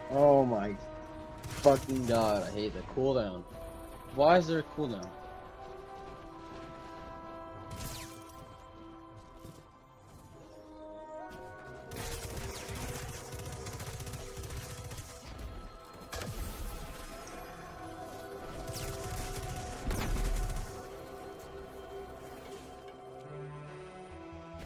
Oh my fucking god, I hate the cooldown. Why is there a cooldown?